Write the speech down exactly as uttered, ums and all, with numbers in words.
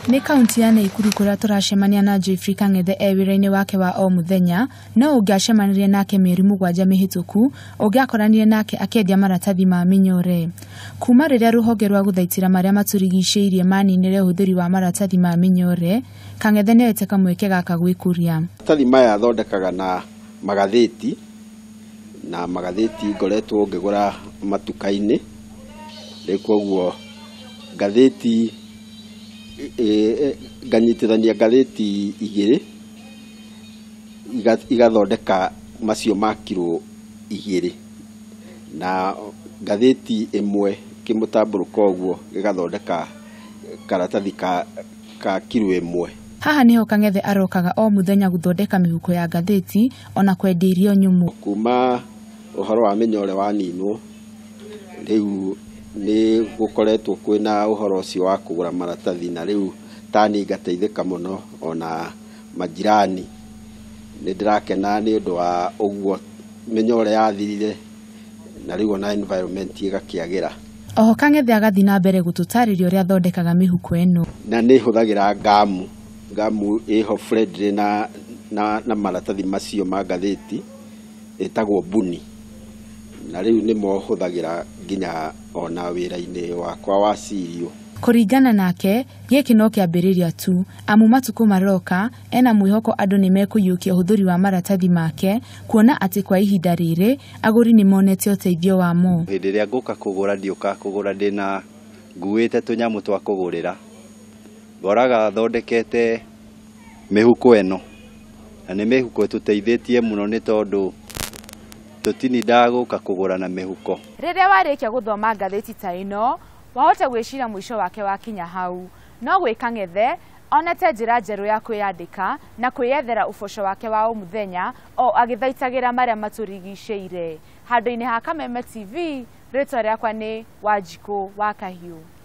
Nĩ kaunti ya Nakuru kuria turacemania na Jeffrey Kang'ethe ewira-ini wake wa o muthenya no ungiacemanirie nake mieri mugwanja mihituku ungiakoranire nake akendia maratathi ma minyore. Kuma riria ruhonge rwa guthaitira maria maturigicĩirie maninire uhuthiri wa maratathi ma minyore, Kang'ethe nĩoete kamweke gaka gwikuria. Maratathi maya thondekaga na magatheti na magatheti ngoretwo ngigura matuka-ini rĩkoguo gatheti e ganyitithania gatheti igiri igathondeka macio ma kilo igiri na gatheti imwe kimutamburuka uguo gigathondeka karatathi ka ka kilo imwe. Haha niho Kang'ethe arokaga o muthenya guthondeka mihuko ya gatheti ona kwendia irio nyumu. Kuma uhoro wa minyore wa ninwo riu ni gukoretwo kwina uhoro ucio wa kugura maratathi na riu tani gateithika muno ona majirani ni ndirakena ni undu wa uguo minyore yathirire na riu ona environment igakiagira. Oho Kang'ethe agathi na mbere gututariria uria thondekaga mihuko eno na ni huthagira gamu gamu iho friendly na na, na maratathi macio ma gatheti etagwo buni na riu ni mo huthagira nginya ona wira-ini wakwa wa sirio. Kuringana nake giki no kiambiriria tu amu matuku maroka ena mwihoko andu ni mekuyukia uhuthuri wa maratathi make kuona ati kwa ihinda riri aguri ni monete uteithio wamo. Hindi ria nguka kugura ndiuka kugura ndina nguite tunyamu twa kugurira ngoraga thondekete mihuko eno na ni mihuko etuteithĩtie muno ni tondu tutini ndaguka kugura na mihuko. Riria warikia guthoma ngatheti ta ino wahota gwicira mwisho wake wa kinya hau no gwi Kang'ethe onete njira njeru ya kwiyandika na kwiyethera uboco wake wa umuthenya o agithaitagira maria maturigicĩire. Handu-ini ha Kameme T V, ritwa riakwa ni Wanjiku wa Kahiu.